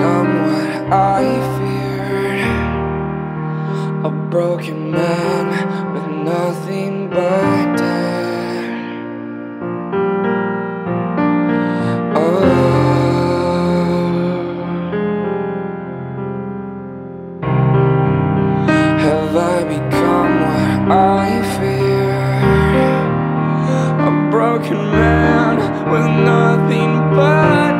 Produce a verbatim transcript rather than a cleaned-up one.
become what I feared, a broken man with nothing but debt. Oh, have I become what I feared, a broken man with nothing but